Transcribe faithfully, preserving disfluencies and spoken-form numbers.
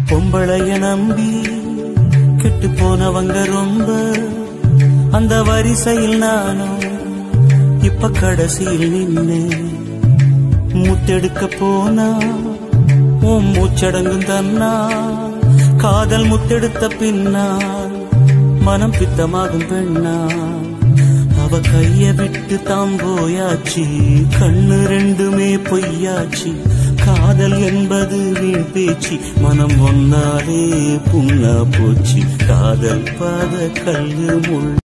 பொம்பளைய நம்பி கெட்டு போனவங்க ரொம்ப, அந்த வரிசையில் நானும் இப்ப கடைசியில் நின்னு. முத்தெடுக்க போனா உன் மூச்சடங்கும் தன்னா, காதல் முத்தெடுத்த பின்னால் மனம் பித்தமாகும் பெண்ணா. அவ கைய விட்டு தாம் போயாச்சு, கண்ணு ரெண்டுமே பொய்யாச்சு. காதல் என்பது வீண் பேச்சு, மனம் ஒன்னாலே புண்ணா போச்சு. காதல் பாத கல்லு முள்.